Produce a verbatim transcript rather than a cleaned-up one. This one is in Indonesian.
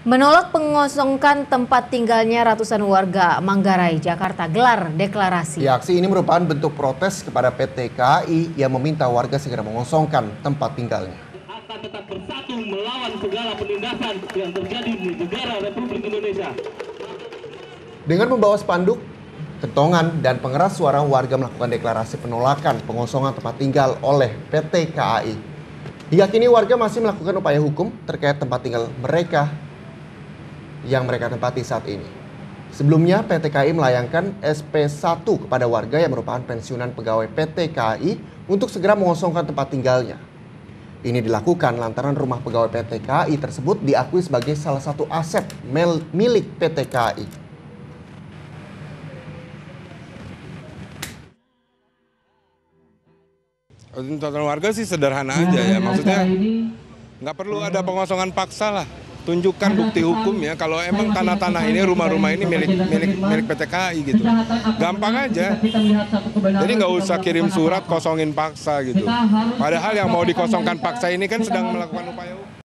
Menolak mengosongkan tempat tinggalnya ratusan warga Manggarai, Jakarta gelar deklarasi. Ya, aksi ini merupakan bentuk protes kepada P T K A I yang meminta warga segera mengosongkan tempat tinggalnya. Akan tetap bersatu melawan segala penindasan yang terjadi di negara Republik Indonesia. Dengan membawa spanduk, kentongan, dan pengeras suara, warga melakukan deklarasi penolakan pengosongan tempat tinggal oleh P T K A I. Hingga kini warga masih melakukan upaya hukum terkait tempat tinggal mereka yang mereka tempati saat ini. Sebelumnya, P T K A I melayangkan S P satu kepada warga yang merupakan pensiunan pegawai P T K A I untuk segera mengosongkan tempat tinggalnya. Ini dilakukan lantaran rumah pegawai P T K A I tersebut diakui sebagai salah satu aset milik P T K A I. Tuntutan warga sih sederhana aja ya, maksudnya nggak perlu ada pengosongan paksa lah. Tunjukkan bukti hukum ya, kalau emang tanah-tanah ini, rumah-rumah ini milik milik milik P T K A I gitu. Gampang aja. Jadi nggak usah kirim surat kosongin paksa gitu. Padahal yang mau dikosongkan paksa ini kan sedang melakukan upaya hukum.